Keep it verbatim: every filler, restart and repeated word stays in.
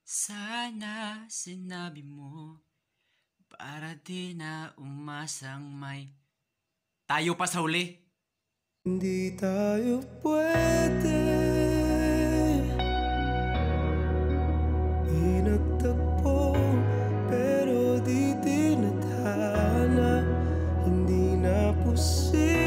Sana sinabi mo para di na umasang may tayo pa sa huli. Hindi tayo pwede pinagtagpo, pero di tinadhana. Hindi na posible